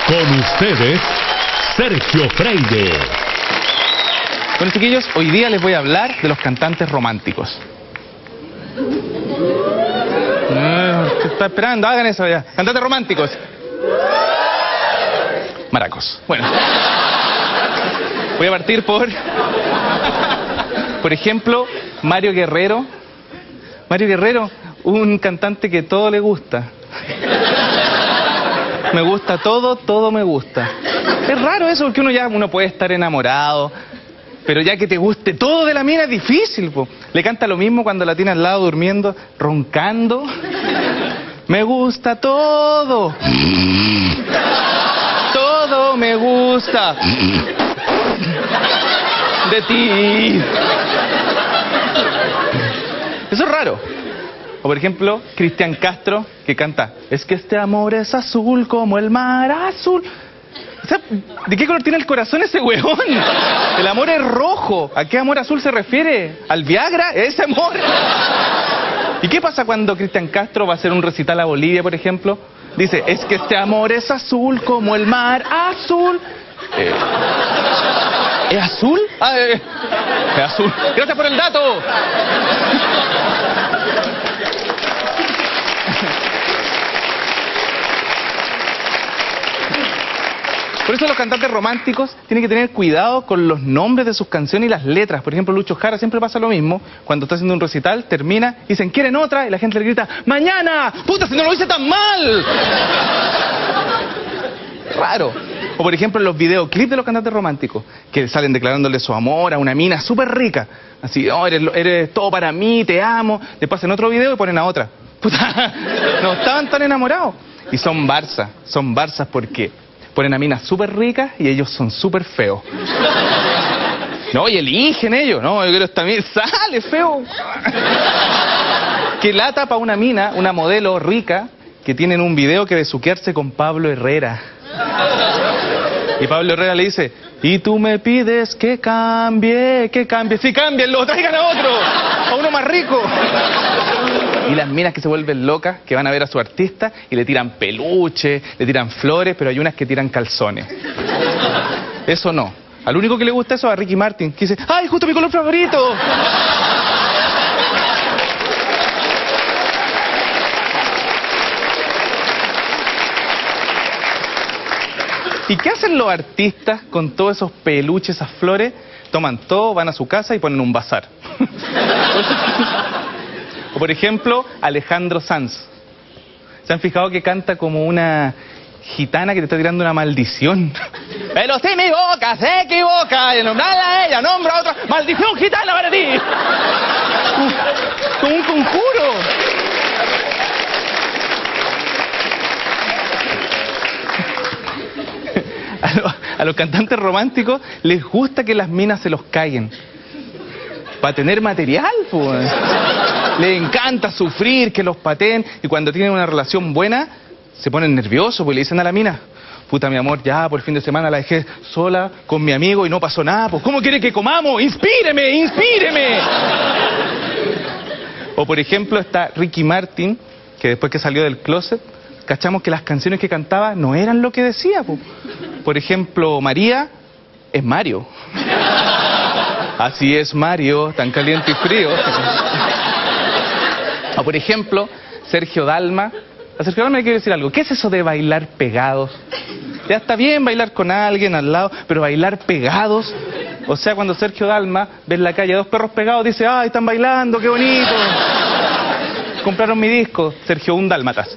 Con ustedes, Sergio Freire. Bueno, chiquillos, hoy día les voy a hablar de los cantantes románticos. ¿Qué está esperando? Hagan eso ya. Cantantes románticos. Maracos. Bueno. Voy a partir por ejemplo, Mario Guerrero. Mario Guerrero, un cantante que todo le gusta. Me gusta todo, todo me gusta. Es raro eso, porque uno puede estar enamorado, pero ya que te guste todo de la mina es difícil, po. Le canta lo mismo cuando la tiene al lado durmiendo, roncando. Me gusta todo. Todo me gusta. De ti. Eso es raro. O por ejemplo, Cristian Castro, que canta: es que este amor es azul como el mar azul. O sea, ¿de qué color tiene el corazón ese huevón? El amor es rojo. ¿A qué amor azul se refiere? ¿Al Viagra? ¿Ese amor? ¿Y qué pasa cuando Cristian Castro va a hacer un recital a Bolivia, por ejemplo? Dice: es que este amor es azul como el mar azul. ¿Es azul? Es azul. Gracias por el dato. Por eso los cantantes románticos tienen que tener cuidado con los nombres de sus canciones y las letras. Por ejemplo, Lucho Jara siempre pasa lo mismo. Cuando está haciendo un recital, termina, dicen: ¿quieren otra? Y la gente le grita: ¡mañana! ¡Puta, si no lo hice tan mal! Raro. O por ejemplo, los videoclips de los cantantes románticos, que salen declarándole su amor a una mina súper rica. Así: oh, eres todo para mí, te amo. Después hacen otro video y ponen a otra. Puta, no estaban tan enamorados. Y son barzas porque ponen a minas súper ricas y ellos son súper feos. No, y eligen ellos. No, yo quiero esta mina, sale feo. Qué lata para una mina, una modelo rica, que tienen un video que besuquearse con Pablo Herrera. Y Pablo Herrera le dice: y tú me pides que cambie. Sí, cámbienlo, traigan a otro, a uno más rico. Y las minas que se vuelven locas, que van a ver a su artista y le tiran peluche, le tiran flores, pero hay unas que tiran calzones. Eso no. Al único que le gusta eso es a Ricky Martin, que dice: ¡ay, justo mi color favorito! ¿Y qué hacen los artistas con todos esos peluches, esas flores? Toman todo, van a su casa y ponen un bazar. O por ejemplo, Alejandro Sanz. ¿Se han fijado que canta como una gitana que te está tirando una maldición? Pero si mi boca se equivoca, y nombrarla a ella, nombra a otra. ¡Maldición gitana para ti! Como un conjuro. A los cantantes románticos les gusta que las minas se los caguen. Para tener material, pues. Les encanta sufrir, que los pateen. Y cuando tienen una relación buena, se ponen nerviosos, pues le dicen a la mina: puta, mi amor, ya por fin de semana la dejé sola con mi amigo y no pasó nada. Pues, ¿cómo quiere que comamos? ¡Inspíreme, inspíreme! O por ejemplo está Ricky Martin, que después que salió del closet, cachamos que las canciones que cantaba no eran lo que decía, pues. Por ejemplo, María es Mario. Así es Mario, tan caliente y frío. O por ejemplo, Sergio Dalma. A Sergio Dalma le quiero decir algo. ¿Qué es eso de bailar pegados? Ya está bien bailar con alguien al lado, pero bailar pegados. O sea, cuando Sergio Dalma ve en la calle a dos perros pegados, dice: ¡ay, están bailando, qué bonito! Compraron mi disco, Sergio un Dálmatas.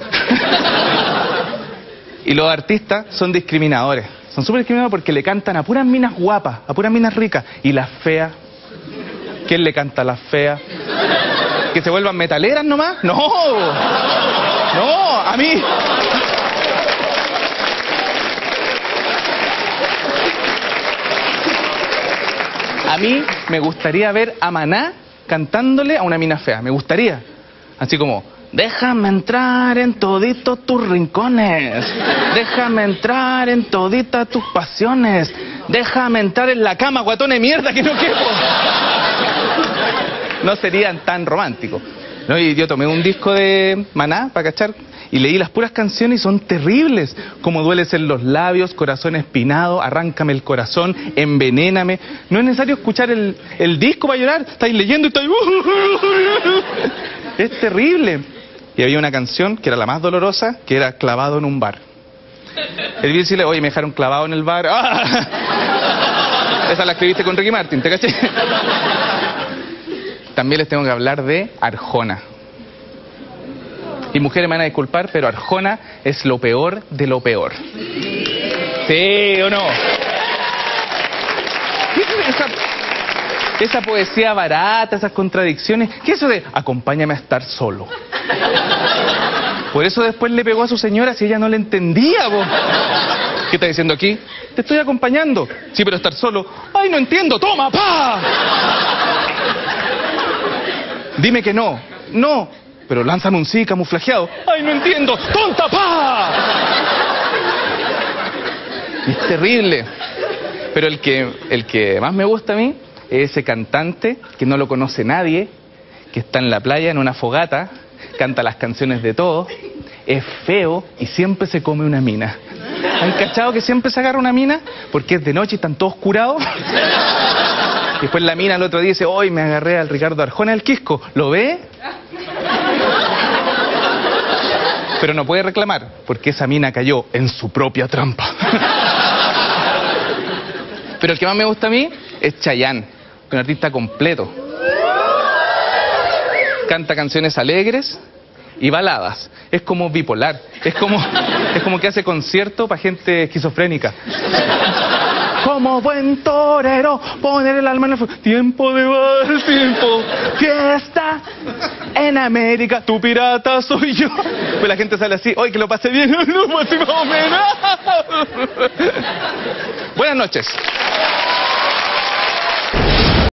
Y los artistas son discriminadores. Son súper discriminadores porque le cantan a puras minas guapas, a puras minas ricas. Y las feas. ¿Quién le canta a las feas? ¿Que se vuelvan metaleras nomás? ¡No! ¡No! ¡A mí! A mí me gustaría ver a Maná cantándole a una mina fea. Me gustaría. Así como: déjame entrar en toditos tus rincones. Déjame entrar en toditas tus pasiones. Déjame entrar en la cama, guatón de mierda, que no quepo. No serían tan románticos. No, y yo tomé un disco de Maná, para cachar, y leí las puras canciones y son terribles. Como dueles en los labios, corazón espinado, arráncame el corazón, envenéname. No es necesario escuchar el disco para llorar. Estáis leyendo y estáis... Es terrible. Y había una canción que era la más dolorosa, que era Clavado en un bar. El vi decirle, oye, me dejaron clavado en el bar. ¡Ah! Esa la escribiste con Ricky Martin, ¿te caché? También les tengo que hablar de Arjona. Y mujeres me van a disculpar, pero Arjona es lo peor de lo peor. ¿Sí o no? ¿Qué es esa poesía barata, esas contradicciones? ¿Qué es eso de acompáñame a estar solo? Por eso después le pegó a su señora si ella no le entendía, vos. ¿Qué está diciendo aquí? Te estoy acompañando. Sí, pero estar solo. ¡Ay, no entiendo! ¡Toma, pa! Dime que no. No. Pero lánzame un sí camuflajeado. ¡Ay, no entiendo! ¡Tonta, pa! Es terrible. Pero el que más me gusta a mí es ese cantante que no lo conoce nadie, que está en la playa en una fogata, canta las canciones de todos, es feo y siempre se come una mina. ¿Han cachado que siempre se agarra una mina? Porque es de noche y están todos curados. Y después la mina el otro día dice, hoy me agarré al Ricardo Arjona del Quisco. ¿Lo ve? Pero no puede reclamar, porque esa mina cayó en su propia trampa. Pero el que más me gusta a mí es Chayanne, un artista completo. Canta canciones alegres y baladas. Es como bipolar. Es como que hace concierto para gente esquizofrénica. Como buen torero, poner el alma en el fuego. Tiempo de bar, tiempo, fiesta en América. Tu pirata soy yo. Pues la gente sale así, hoy que lo pasé bien. No, más o menos. Buenas noches.